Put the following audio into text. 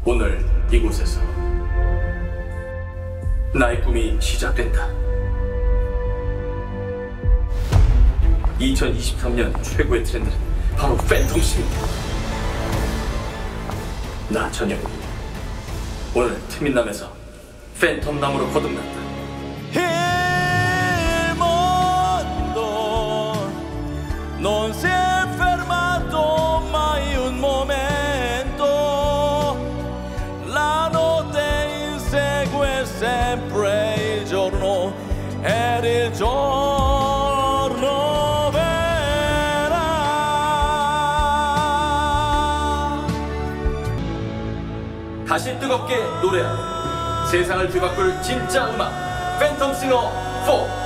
오늘 이곳에서 나의 꿈이 시작된다. 2023년 최고의 트렌드는 바로 팬텀싱이다. 나 전영이 오늘 트민남에서 팬텀남으로 거듭난다. Il mondo non si è fermato mai un momento, la notte insegue sempre il giorno ed il giorno verrà. 다시 뜨겁게 노래하는 세상을 뒤바꿀 진짜 음악 팬텀싱어 4